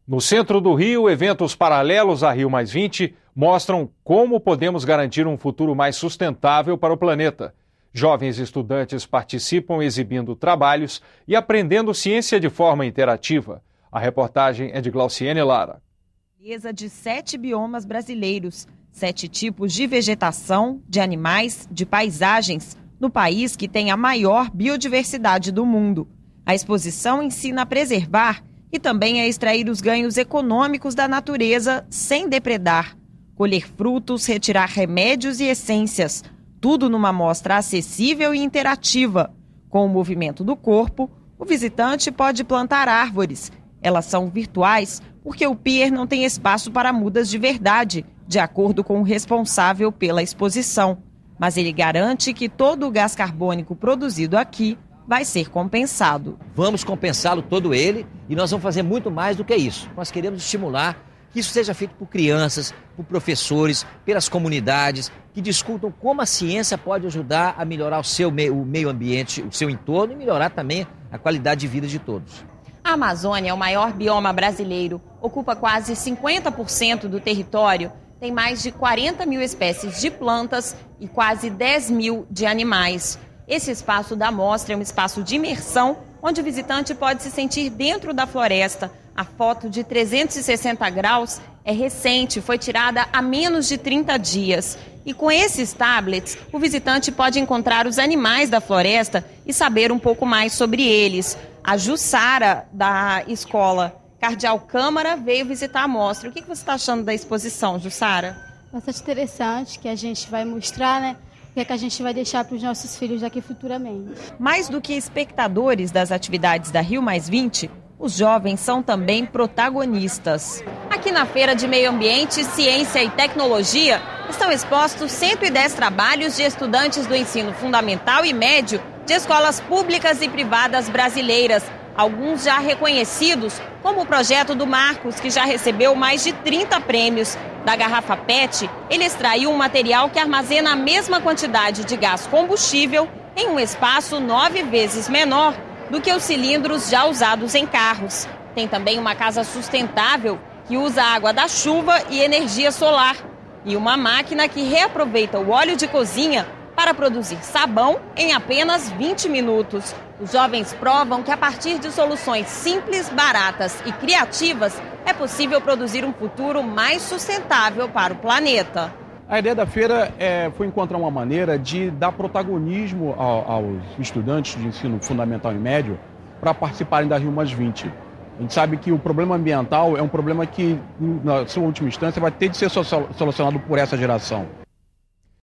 No centro do Rio, eventos paralelos a Rio+20 mostram como podemos garantir um futuro mais sustentável para o planeta. Jovens estudantes participam exibindo trabalhos e aprendendo ciência de forma interativa. A reportagem é de Glauciene Lara. Beleza de 7 biomas brasileiros, 7 tipos de vegetação, de animais, de paisagens, no país que tem a maior biodiversidade do mundo. A exposição ensina a preservar e também a extrair os ganhos econômicos da natureza sem depredar. Colher frutos, retirar remédios e essências, tudo numa mostra acessível e interativa. Com o movimento do corpo, o visitante pode plantar árvores. Elas são virtuais porque o pier não tem espaço para mudas de verdade, de acordo com o responsável pela exposição. Mas ele garante que todo o gás carbônico produzido aqui vai ser compensado. Vamos compensá-lo todo ele e nós vamos fazer muito mais do que isso. Nós queremos estimular que isso seja feito por crianças, por professores, pelas comunidades, que discutam como a ciência pode ajudar a melhorar o meio ambiente, o seu entorno e melhorar também a qualidade de vida de todos. A Amazônia é o maior bioma brasileiro, ocupa quase 50% do território, tem mais de 40 mil espécies de plantas e quase 10 mil de animais. Esse espaço da mostra é um espaço de imersão, onde o visitante pode se sentir dentro da floresta. A foto de 360 graus é recente, foi tirada há menos de 30 dias. E com esses tablets, o visitante pode encontrar os animais da floresta e saber um pouco mais sobre eles. A Jussara, da escola Cardeal Câmara, veio visitar a mostra. O que você está achando da exposição, Jussara? Bastante interessante, que a gente vai mostrar, né? O que é que a gente vai deixar para os nossos filhos daqui futuramente. Mais do que espectadores das atividades da Rio+20, os jovens são também protagonistas. Aqui na Feira de Meio Ambiente, Ciência e Tecnologia, estão expostos 110 trabalhos de estudantes do ensino fundamental e médio de escolas públicas e privadas brasileiras, alguns já reconhecidos, como o projeto do Marcos, que já recebeu mais de 30 prêmios. Da garrafa PET, ele extraiu um material que armazena a mesma quantidade de gás combustível em um espaço 9 vezes menor do que os cilindros já usados em carros. Tem também uma casa sustentável que usa água da chuva e energia solar. E uma máquina que reaproveita o óleo de cozinha para produzir sabão em apenas 20 minutos. Os jovens provam que a partir de soluções simples, baratas e criativas é possível produzir um futuro mais sustentável para o planeta. A ideia da feira foi encontrar uma maneira de dar protagonismo aos estudantes de ensino fundamental e médio para participarem da Rio+20. A gente sabe que o problema ambiental é um problema que, na sua última instância, vai ter de ser solucionado por essa geração.